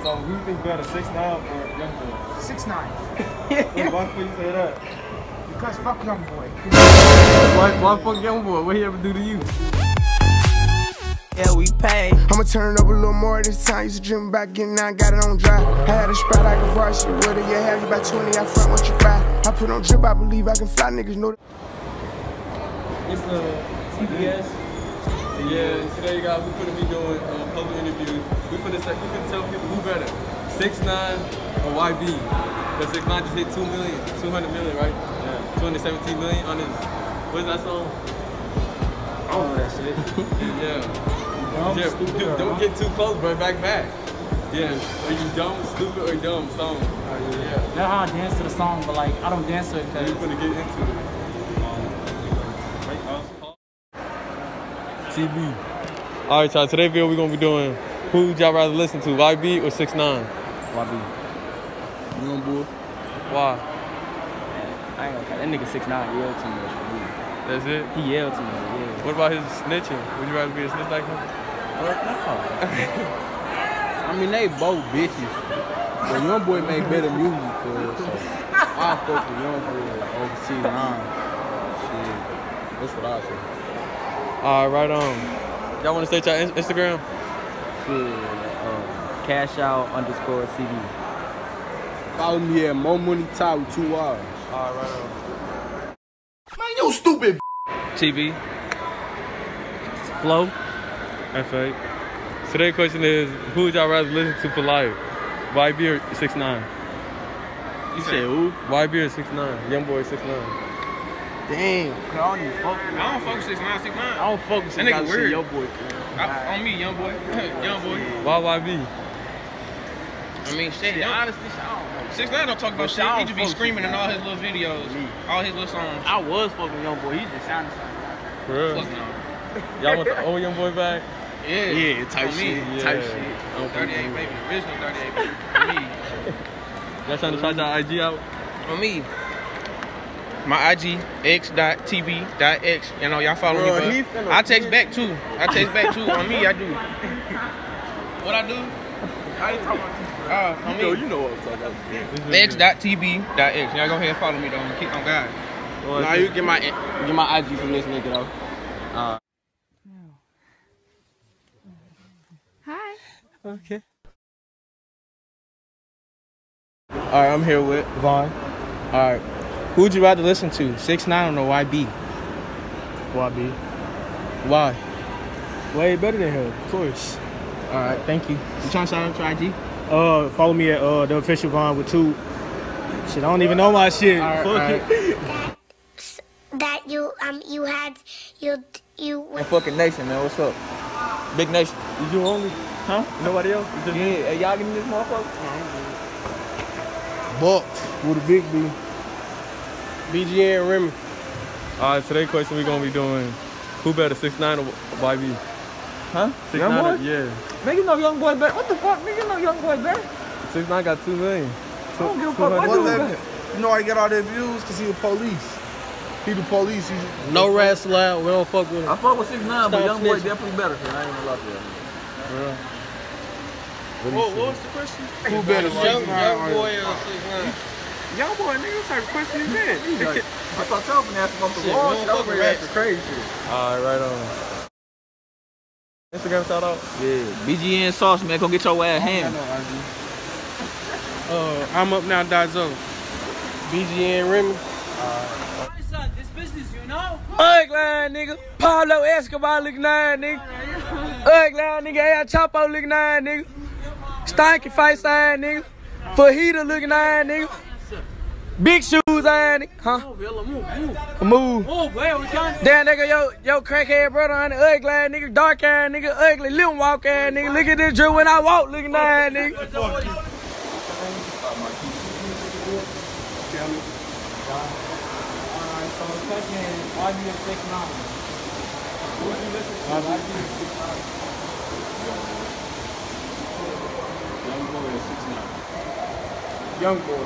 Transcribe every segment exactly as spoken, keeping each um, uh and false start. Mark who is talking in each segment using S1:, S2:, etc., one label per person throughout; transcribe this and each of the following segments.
S1: So who you think better, six nine or Young Boy?
S2: six nine.
S1: Why would you say that?
S2: Because fuck Young Boy.
S1: Why, why fuck Young Boy? What he ever do to you?
S3: Yeah, we pay.
S4: I'ma turn it up a little more this time. Used to dream about getting out, got it on dry. I had a spot I can rush you. Whether you have you about twenty, I front what you buy. I put on drip, I believe I can fly. Niggas know that.
S1: It's the T B S. Yeah, today guys, we finna be doing uh, public interviews. We finna, we finna tell people who better, six nine or Y B. Because six nine just hit two million, two hundred million, right? Yeah. two hundred seventeen million on his, what is that song?
S2: I don't know that shit.
S1: Yeah.
S2: Dumb,
S1: yeah,
S2: stupid,
S1: dude,
S2: or
S1: don't
S2: dumb?
S1: get too close, bro. Back, back. Yeah. Are you dumb, stupid, or dumb song? Oh, yeah.
S5: That's how I dance to the song, but like, I don't dance to it because...
S1: We're gonna get into it. T V. Alright, y'all. Today video we're gonna be doing who would y'all rather listen to, Y B or six nine?
S5: Y B.
S1: Young Boy. Why?
S5: I ain't gonna cut that nigga six nine yelled too much for me.
S1: That's it?
S5: He yelled too much, yeah.
S1: What about his snitching? Would you rather be a snitch like him?
S6: What? No. I mean, they both bitches. But Young Boy make better music for us, so I fuck with Young Boy over six nine. Shit. That's what I say.
S1: Alright, right on. Y'all wanna state your in Instagram?
S5: Shit, uh, cash out underscore C D.
S6: Follow me at Mo Money Top with two R's.
S1: Alright, right on.
S4: Man, you stupid.
S1: T V.
S5: Flow.
S1: F eight. Today's question is, who would y'all rather listen to for life? Y B or six nine?
S6: You said who?
S1: Y B or six nine? Young Boy six nine.
S6: Damn, I don't even fuck with
S7: I don't fuck with six nine, six nine.
S6: I don't fuck with
S7: That nigga weird.
S6: Young Boy.
S7: I, on me, Young Boy. Young Boy.
S1: Why Y B?
S7: I mean, shit.
S6: Shit,
S7: Young,
S6: honestly, I don't know.
S7: six nine don't talk about
S6: But
S7: shit.
S6: y'all
S7: He just be
S6: fuck
S7: screaming in
S6: with
S7: all his little videos, all his little songs.
S6: I was fucking Young Boy. He just sounded like
S1: For real?
S7: Fuck no.
S1: Y'all want the old Young Boy back?
S7: Yeah.
S6: Yeah, type
S7: On
S6: shit.
S7: me.
S1: Yeah.
S6: Type shit.
S7: thirty-eight, baby. The original thirty-eight, baby. On me.
S1: Y'all trying to try y'all I G out?
S7: On me. My I G, x dot t b dot x. You know, y'all follow
S6: Bro,
S7: me,
S6: he
S7: but
S6: finna
S7: I text back too. I text back too. On me, I do. What I do?
S6: I ain't talking about you.
S7: Uh, on
S6: You know,
S7: me.
S6: you know what I'm talking about.
S7: x dot t b dot x. Y'all go ahead and follow me, though. And keep on God.
S6: Nah, you get my get my I G from this nigga though. Uh,
S8: Hi.
S6: okay. All right, I'm here with Vaughn. All right, who would you rather listen to, six nine or Y B?
S2: Y B.
S6: Why?
S2: Way better than him, of course.
S6: All right, thank you. You trying to shout out to I G?
S2: Uh, follow me at uh the official Vaughn with two. Shit, I don't even know my shit.
S6: All right,
S2: Fuck
S6: all right.
S2: it.
S8: That you um you had you you.
S6: And fucking Nation, man, what's up? Big Nation.
S1: Is you only?
S6: Huh?
S1: Nobody else?
S6: Yeah, hey, y'all give me this motherfucker? Bucked with a big B. B G and Remy.
S1: Alright, today's question we're gonna be doing, who better, six nine or Y B?
S6: Huh?
S1: six
S6: Young
S1: nine,
S6: Boy?
S1: yeah.
S6: Man, you know Young Boy better. What the fuck? Nigga, you know Young Boy better.
S1: six nine got two million.
S6: I don't give a fuck.
S1: two
S6: What
S1: hundred.
S6: do
S9: Well,
S6: we
S9: that, you know I get all their views because he the police. He the police. He,
S6: No rats allowed. We don't fuck with him.
S5: I fuck with six nine, but
S6: Stop
S5: Young Boy
S6: snitching.
S5: definitely better. Cause I ain't gonna lie to you.
S7: What, what was the question?
S9: who better,
S7: Young,
S9: six nine
S7: young
S9: or-
S7: boy or six nine?
S6: Young Boy, nigga, what type of question is that?
S5: I thought y'all been asking about the
S7: Shit,
S5: wall
S7: we
S5: shit.
S7: don't
S5: I was
S7: fuck with
S5: ready to
S7: rats.
S5: ask the crazy shit.
S1: Alright, right on. Instagram shout out?
S6: Yeah, B G N sauce, man. Go get your ass ham.
S9: Uh, I'm up now, Dazo.
S6: B G N Remy.
S5: This business, you know?
S3: Ugly ass nigga. Pablo Escobar looking ass nigga. Ugly ass nigga. El Chapo looking ass nigga. Stanky face ass nigga. Fajita looking ass nigga. Big shoes ass nigga. Huh?
S5: Move, move, move.
S3: Move.
S5: Move, where we done?
S3: Damn nigga, yo, yo, crackhead brother on the ugly ass nigga, dark ass nigga, ugly, little walk ass nigga. Look at this drill when I walk, looking ass nigga.
S5: Alright, so the question is, why do you six nine? Who do you listen to? Why do you six nine?
S6: Young Boy is six nine.
S2: Young boy.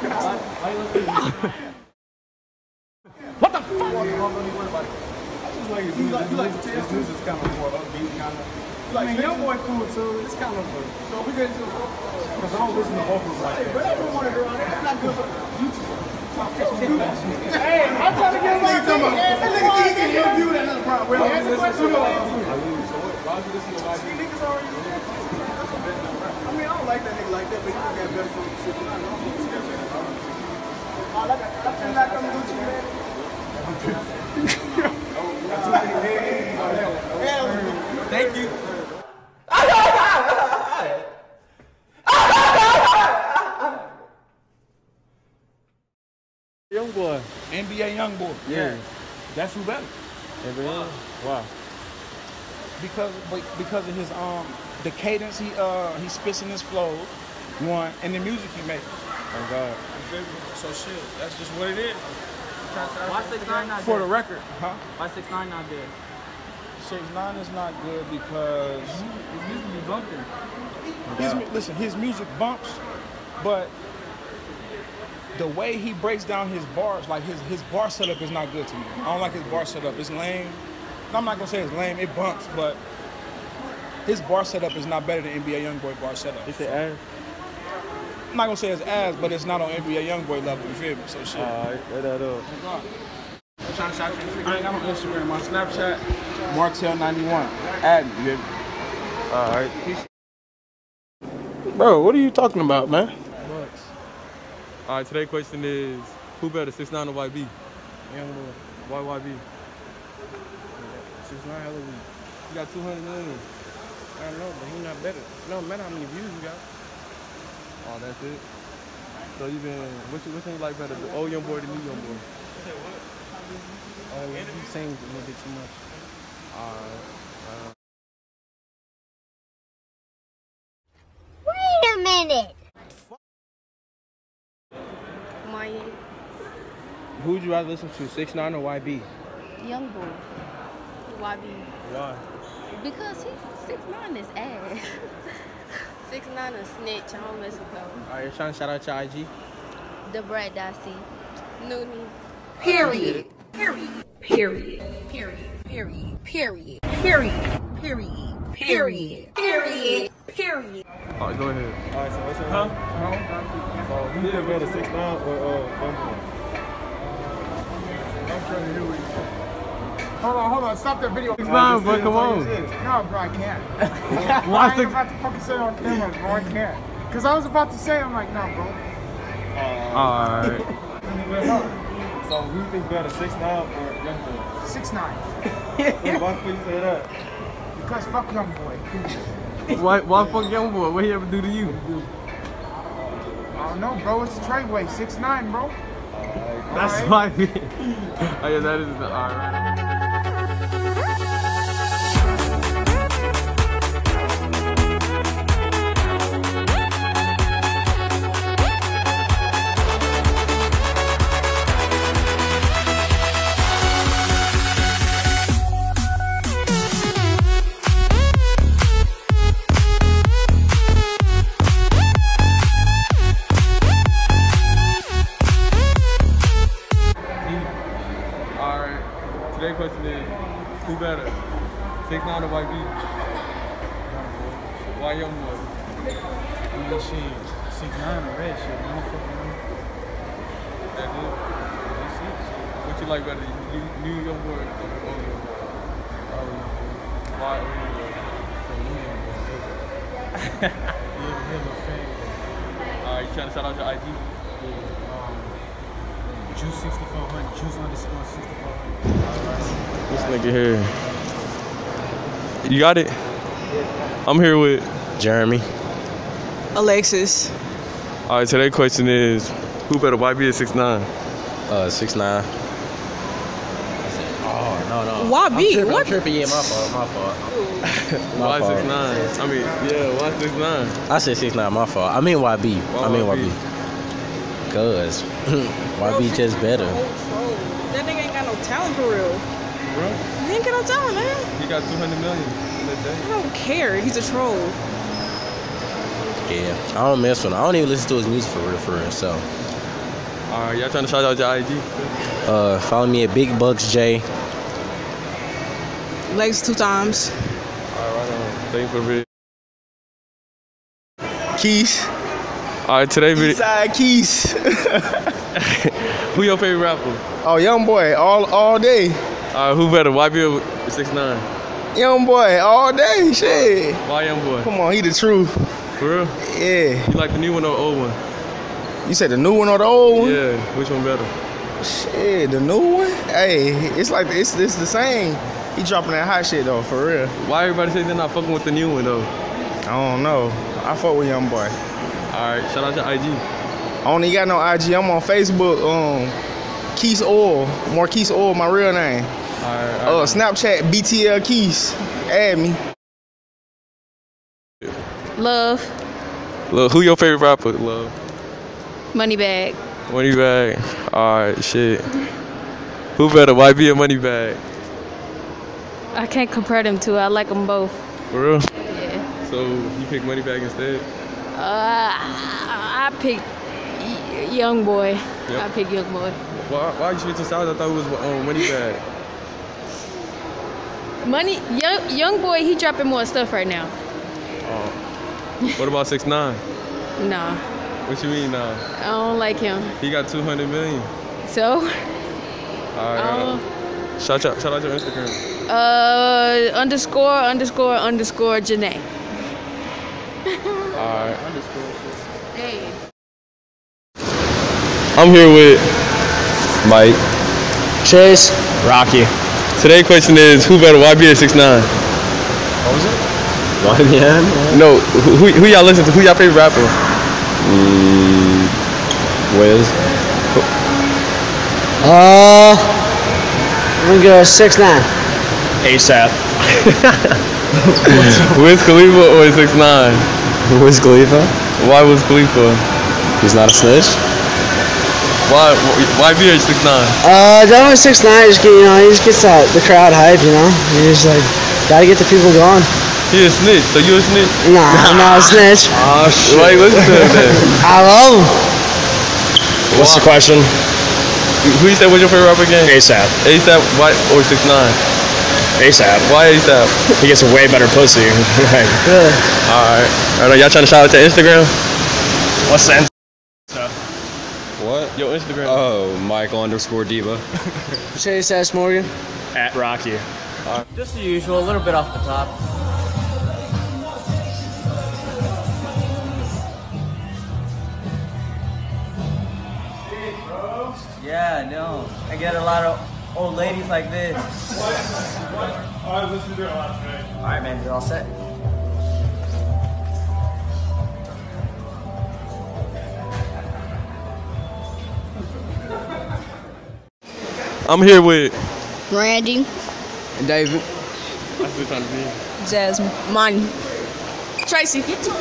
S5: Why you listen to
S1: like his music. His music's kind of more upbeat, kind of. I mean, Young Boy cool too. It's kind of. So we get to. Because I don't listen to vocals like that. But everyone around it, it's not good for YouTube. Hey, I'm trying to get my nigga. That nigga can't get your view. That's another problem. Well, answer the question. Why would you listen to Y B? Niggas already. I mean, I don't like that nigga like that, but he can get better from the shit. I don't Thank you.
S2: Young Boy.
S9: N B A Young Boy.
S2: Yeah.
S9: That's who better.
S2: N B A? Wow.
S9: Because because of his um the cadence he uh he spits in his flows, one, and the music he makes.
S2: Oh God.
S9: So shit, that's just what it is.
S5: Why six nine not
S9: For
S5: good?
S9: the record, huh?
S5: Why six nine not good?
S9: six nine is not good because
S5: His music be bumping.
S9: his mu- listen, his music bumps, but the way he breaks down his bars, like his his bar setup is not good to me. I don't like his bar setup. It's lame. I'm not gonna say it's lame. It bumps, but his bar setup is not better than N B A Youngboy bar setup.
S2: It's the ass.
S9: I'm not gonna say it's ass, but it's not on N B A Youngboy level. You feel me? So shit.
S2: Alright, let that up.
S9: I'm trying to shout you. I ain't got on Instagram. My Snapchat, Martel ninety-one. Add me, you hear me?
S2: Alright.
S10: Bro, what are you talking about, man?
S1: All right, today's question is, who better, six nine or Y B?
S2: Young Boy.
S1: Why Y B?
S2: six nine hella weak.
S1: You got two hundred million.
S2: I don't know, but he not better. It don't matter how many views you got.
S1: Oh, that's it? So you been, which, which one you like better, the old Young Boy or the new Young Boy?
S2: Oh, yeah, he sings a little bit too much.
S1: All right. Uh,
S8: Wait a minute.
S11: My
S2: Who would you rather listen to, six nine or Y B?
S11: Young Boy. Y B.
S2: Why?
S11: Because he six nine is ass. six nine is snitch. I don't mess with him.
S2: Alright, you're trying to shout out your I G?
S11: The Brad Dicey. Noonie.
S8: Period. Period. Period. Period. Period. Period. Period. Period. Period. Period. Period.
S1: all right, go ahead.
S2: Alright, so what's your huh? So who did better, six nine or uh, Young Boy?
S12: I'm trying to hear what you say. Hold on, hold on, stop that video.
S1: six nine, bro, come on.
S12: No, bro, I can't.
S1: Why
S12: I ain't
S1: six-
S12: about to fucking say it on camera, bro, I can't. Cause I was about to say, I'm like, no, bro.
S1: All right.
S2: So who you think better, six nine or Young Boy?
S12: six nine.
S2: Why would you say that?
S12: Because fuck Young Boy.
S1: Why, why fuck Young Boy? What he ever do to you?
S12: I don't know, bro, it's Treyway, six nine, bro.
S1: That's why. Oh yeah, that is the, all right. Today's question is, who better, six nine or Y B? Why Young Boy?
S12: I mean, shit, six nine or red shit, I don't fucking know.
S1: That's it?
S12: That's it, shit.
S1: What you like better, new, new Young Boy or old Young Boy?
S12: Oh, yeah.
S1: Why old Young Boy?
S12: Yeah, him a fan.
S1: Alright, you trying to shout out your I G?
S12: Juice sixty-four hundred, Juice underscore sixty-four hundred.
S1: This nigga here. You got it? I'm here with
S13: Jeremy. Alexis.
S1: All right, today's question is, who better, Y B or six nine?
S13: Uh, six nine. Oh, no, no.
S14: Y B,
S13: I'm tripping,
S14: what?
S13: I'm tripping, yeah, my fault, my fault. My
S1: Why
S13: fault.
S1: six nine? I mean, yeah, why six nine?
S13: I said six nine, my fault. I mean Y B.
S1: Why
S13: I mean
S1: Y
S13: Y
S1: B?
S13: B. Cause Y B just better.
S14: That nigga ain't got no talent for real.
S1: Bro,
S14: He ain't got no talent, man.
S1: he got two hundred million in a day.
S14: I don't care. He's a troll.
S13: Yeah, I don't mess with him. I don't even listen to his music for real, for real. So,
S1: All right, y'all trying to shout out your I G?
S13: uh, follow me at Big Bucks J.
S14: Legs two times.
S1: All right, right on. Thank you for the video.
S10: Keys.
S1: All right, today video.
S10: Eastside Keys.
S1: Who your favorite rapper?
S10: Oh, Young Boy, all all day.
S1: All right, who better, Y B or six nine?
S10: Young Boy, all day. Shit.
S1: Why Young Boy?
S10: Come on, he the truth.
S1: For real?
S10: Yeah.
S1: You like the new one or the old one?
S10: You said the new one or the old one?
S1: Yeah. Which one better?
S10: Shit, the new one? Hey, it's like it's it's the same. He dropping that hot shit though, for real.
S1: Why everybody say they're not fucking with the new one though?
S10: I don't know. I fuck with Young Boy.
S1: All right, shout out to I G.
S10: I don't even got no I G. I'm on Facebook. Um, Keys Oil, Marquise Oil, my real name.
S1: All right.
S10: Uh,
S1: All right.
S10: Snapchat B T L Keys. Add me.
S11: Love.
S1: Look, who your favorite rapper? Love.
S11: Moneybag.
S1: Moneybag. All right, shit. Who better, Y B or Moneybag?
S11: I can't compare them two. I like them both.
S1: For real?
S11: Yeah.
S1: So you pick Moneybag instead?
S11: Uh, I pick y- Young Boy.
S1: Yep.
S11: I pick Young Boy.
S1: Why? Why you switching sides? I thought it was um, Moneybag.
S11: Money, young Young Boy, he dropping more stuff right now.
S1: Oh. What about six nine?
S11: Nah,
S1: What you mean now?
S11: I don't like him.
S1: He got two hundred million.
S11: So,
S1: All right.
S11: Oh.
S1: Shout out, shout out your Instagram.
S11: uh, underscore underscore underscore Janae.
S1: All right.
S11: Hey.
S1: I'm here with Mike.
S15: Chase. Rocky.
S1: Today's question is, who better, Y B or six nine?
S15: What was it? Y B N?
S1: No, who, who y'all listen to? Who y'all favorite rapper?
S15: Mm, Wiz. Uh, I'm gonna go six nine. ASAP.
S1: Wiz Khalifa or six nine?
S15: Wiz Khalifa.
S1: Why Wiz Khalifa?
S15: He's not a snitch.
S1: Why Y B or six nine?
S15: Uh, definitely six nine. Just get, you know, he just gets that, the crowd hype. You know, he just like gotta get the people going.
S1: He a snitch, so you a snitch?
S15: Nah, I'm not a snitch.
S1: Oh shit. Why you listen to him then?
S15: I love him. What's the question?
S1: Who you said was your favorite rapper again?
S15: ASAP.
S1: ASAP why, or six nine?
S15: ASAP.
S1: Why ASAP?
S15: He gets a way better pussy. Right. Good.
S1: Alright. Alright, y'all trying to shout out to Instagram?
S15: What's the
S16: What?
S1: Your Instagram.
S16: Oh, Michael underscore Diva.
S15: Chase S. Morgan.
S12: At Rocky.
S5: Just the usual, a little bit off the top. Yeah, no. I get a lot of old ladies like this.
S9: Alright, listen to it.
S5: Alright, man, you're all set.
S1: I'm here with
S14: Randy.
S15: David.
S1: That's what trying to be.
S14: Jasmine. Money. Tracy.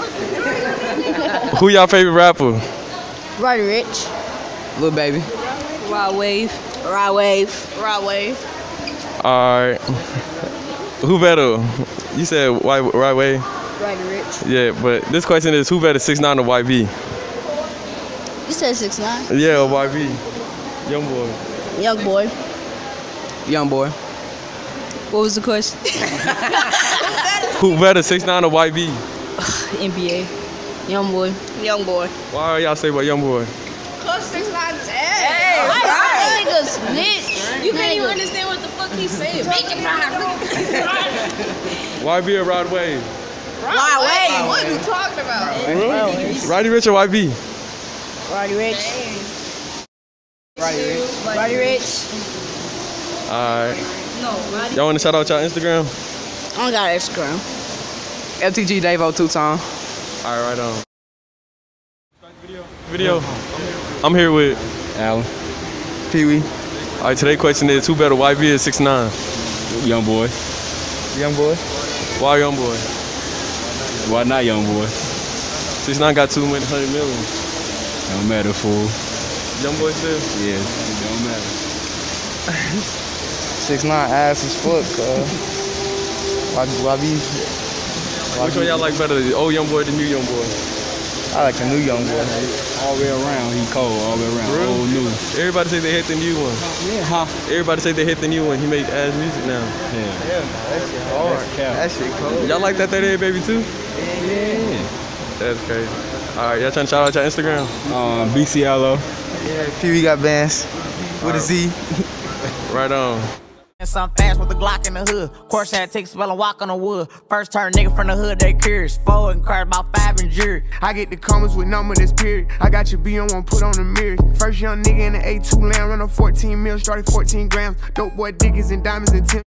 S1: Who y'all favorite rapper?
S14: Roddy Rich.
S15: Little baby.
S14: Rod Wave. Rod Wave. Rod Wave.
S1: Alright. Who better? You said Y right way?
S14: Roddy Rich.
S1: Yeah, but this question is, who better, six nine or Y B?
S14: You said six nine.
S1: Yeah, or Y B. Young boy.
S14: Young boy.
S15: Young boy.
S14: What was the question?
S1: Who better, six nine or Y B?
S14: N B A. Young boy. Young boy.
S1: Why y'all say about young boy?
S14: Cause six nine is ass. Hey, that nigga snitch. You can't even understand what the fuck he's saying.
S1: Y B or Rod Wave?
S14: Rod Wave. What are you talking about?
S1: Roddy Rich or Y B?
S14: Roddy Rich. Roddy Rich. Roddy Rich.
S1: Alright.
S14: No, Roddy.
S1: Y'all want to shout out y'all Instagram?
S14: I don't got Instagram.
S15: L T G Davo two time.
S1: Alright, right on. Video. I'm here with
S16: Alan.
S15: Pee Wee.
S1: Alright, today's question is, who better, Y B or six nine?
S16: Young boy.
S15: Young boy.
S1: Why young boy?
S16: Why not young boy?
S1: six nine got two hundred million.
S16: Don't matter, fool.
S1: Young boy still?
S16: Yeah, it don't matter.
S15: six nine ass as fuck, cuz. Y B.
S1: Which one y'all like better, the old young boy or the new young boy?
S10: I like a new young boy.
S16: All the way around, he cold. All the way around.
S1: Really?
S16: Old new.
S1: Everybody say they hit the new one.
S16: Yeah, huh?
S1: Everybody say they hit the new one. He make ass music now.
S16: Yeah.
S10: Yeah, that shit hard. That shit cold.
S1: Y'all like that thirty-eight baby too?
S16: Yeah.
S1: That's crazy. All right, y'all trying to shout out your Instagram?
S16: Um, B C L O.
S10: Yeah, P B got bands with a Z.
S1: Right on.
S17: Some fast with the Glock in the hood. Course had take spell and walk on the wood. First turn nigga from the hood, they curious. Four and cars about five and jury.
S4: I get the comments with number this period. I got your B on one, put on the mirrors. First young nigga in the A two land, run on fourteen mil, started fourteen grams. Dope boy diggers and diamonds and ten.